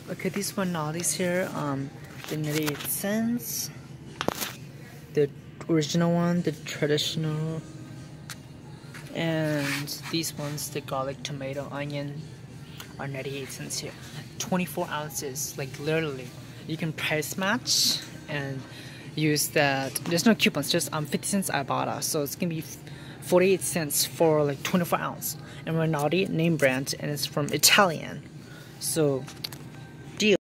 Okay, these one Rinaldi's here, the 98 cents. The original one, the traditional. And these ones, the garlic, tomato, onion, are 98 cents here. 24 ounces, like literally. You can price match and use that. There's no coupons, just 50 cents ibotta. So it's gonna be 48 cents for like 24 ounce. And Rinaldi, name brand, and it's from Italian. So